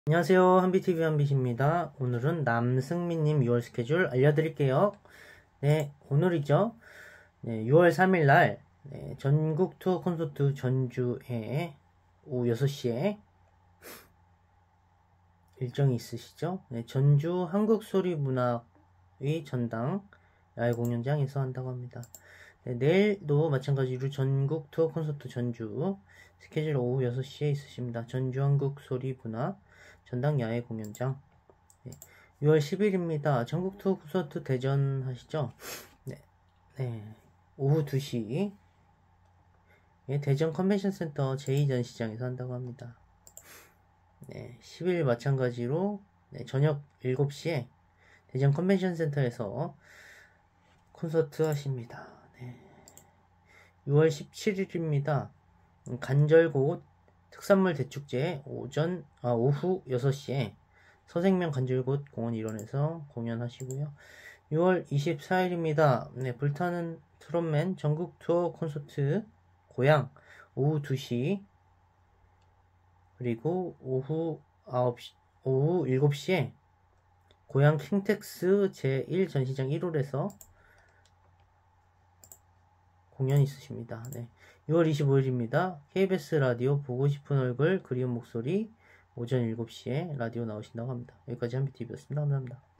안녕하세요. 한비TV 한빛입니다. 오늘은 남승민님 6월 스케줄 알려드릴게요. 네, 오늘이죠. 네, 6월 3일날 전국 투어 콘서트 전주에 오후 6시에 일정이 있으시죠? 네, 전주 한국소리문화의 전당 야외 공연장에서 한다고 합니다. 네, 내일도 마찬가지로 전국 투어 콘서트 전주 스케줄 오후 6시에 있으십니다. 전주 한국소리문화 전당 야외 공연장. 네, 6월 10일입니다. 전국 투어 콘서트 대전 하시죠? 네, 오후 2시 대전 컨벤션 센터 제2전시장에서 한다고 합니다. 네, 10일 마찬가지로 저녁 7시에 대전 컨벤션 센터에서 콘서트 하십니다. 네. 6월 17일입니다. 간절곶 특산물 대축제 오후 6시에 서생명 간절곶 공원 일원에서 공연하시고요. 6월 24일입니다. 네, 불타는 트롯맨 전국 투어 콘서트 고향 오후 2시 그리고 오후 7시에 고향 킹텍스 제1전시장 1홀에서 공연이 있으십니다. 네. 6월 25일입니다. KBS 라디오 보고 싶은 얼굴 그리운 목소리 오전 7시에 라디오 나오신다고 합니다. 여기까지 한비TV였습니다. 감사합니다.